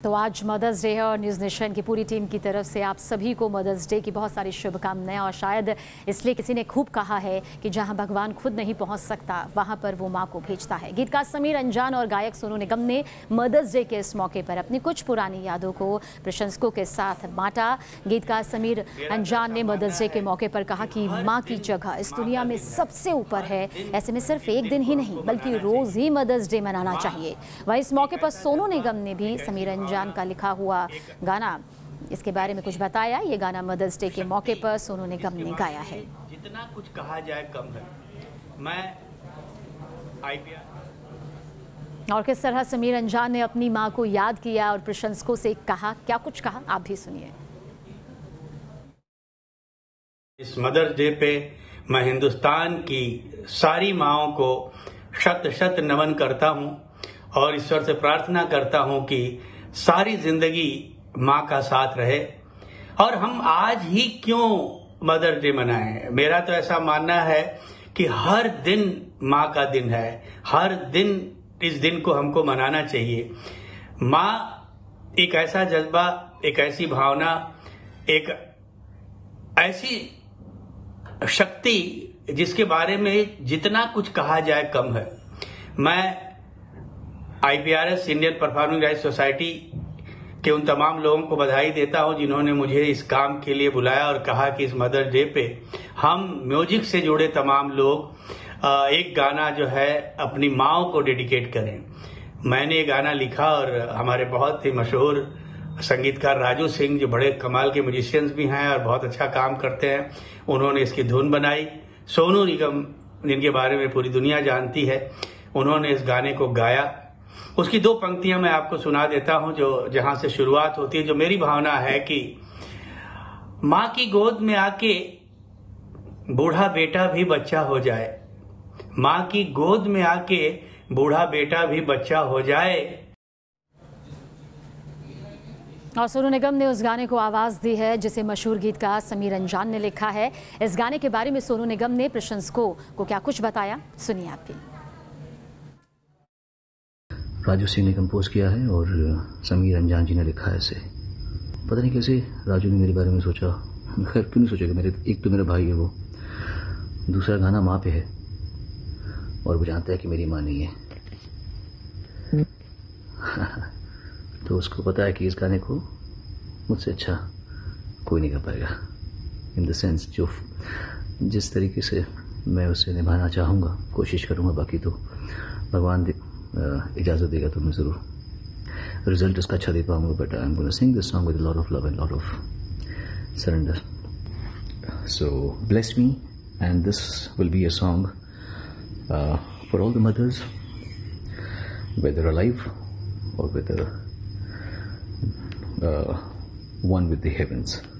तो आज mother's day है और न्यूज़ नेशन की पूरी टीम की तरफ से आप सभी को मदर्स डे की बहुत सारी शुभकामनाएं। और शायद इसलिए किसी ने खूब कहा है कि जहां भगवान खुद नहीं पहुंच सकता वहां पर वो मां को भेजता है। गीतकार समीर अंजान और गायक सोनू निगम ने मदर्स डे के इस मौके पर अपनी कुछ पुरानी यादों को प्रशंसकों के साथ बांटा। गीतकार समीर अंजान ने मदर्स डे के मौके पर कहा कि माँ की जगह इस दुनिया में सबसे ऊपर है। ऐसे में सिर्फ एक दिन ही नहीं बल्कि रोज ही मदर्स डे मनाना चाहिए। वहीं इस मौके पर सोनू निगम ने भी समीर जान का लिखा हुआ गाना इसके बारे में कुछ बताया। ये गाना मदर्स डे के मौके पर सोनू निगम ने गाया है। जितना कुछ कहा जाए कम है। मैं IPR और किस तरह समीर अंजान ने अपनी मां को याद किया और प्रशंसकों से कहा, क्या कुछ कहा आप भी सुनिए। इस मदर्स डे पे मैं हिंदुस्तान की सारी माँओं को शत शत नमन करता हूं और ईश्वर से प्रार्थना करता हूं कि सारी जिंदगी माँ का साथ रहे। और हम आज ही क्यों मदर्स डे मनाएं? मेरा तो ऐसा मानना है कि हर दिन माँ का दिन है, हर दिन इस दिन को हमको मनाना चाहिए। माँ एक ऐसा जज्बा, एक ऐसी भावना, एक ऐसी शक्ति जिसके बारे में जितना कुछ कहा जाए कम है। मैं IPRS Indian performing rights society के उन तमाम लोगों को बधाई देता हूं जिन्होंने मुझे इस काम के लिए बुलाया और कहा कि इस मदर्स डे पे हम म्यूजिक से जुड़े तमाम लोग एक गाना जो है अपनी माँओं को डेडिकेट करें। मैंने ये गाना लिखा और हमारे बहुत ही मशहूर संगीतकार राजू सिंह, जो बड़े कमाल के म्यूजिशियंस भी हैं और बहुत अच्छा काम करते हैं, उन्होंने इसकी धुन बनाई। सोनू निगम, जिनके बारे में पूरी दुनिया जानती है, उन्होंने इस गाने को गाया। उसकी दो पंक्तियां मैं आपको सुना देता हूं जो जहां से शुरुआत होती है, जो मेरी भावना है कि माँ की गोद में आके बूढ़ा बेटा भी बच्चा हो जाए, माँ की गोद में आके बूढ़ा बेटा भी बच्चा हो जाए। और सोनू निगम ने उस गाने को आवाज दी है जिसे मशहूर गीतकार समीर अंजान ने लिखा है। इस गाने के बारे में सोनू निगम ने प्रशंसकों को क्या कुछ बताया, सुनिए आप भी। राजू सिंह ने कंपोज किया है और समीर अंजान जी ने लिखा है इसे। पता नहीं कैसे राजू ने मेरे बारे में सोचा, खैर क्यों नहीं सोचेगा, मेरे एक तो मेरा भाई है वो, दूसरा गाना माँ पे है और वो जानता है कि मेरी माँ नहीं है। तो उसको पता है कि इस गाने को मुझसे अच्छा कोई नहीं कर पाएगा। इन द सेंस जो जिस तरीके से मैं उसे निभाना चाहूँगा, कोशिश करूँगा, बाकी तो भगवान इजाज़त देगा तो मैं ज़रूर रिजल्ट उसका अच्छा दे पाऊँगा। But I am gonna sing this song with lot of love and lot of surrender. So bless me and this will be a song for all the mothers, whether alive or whether one with the heavens.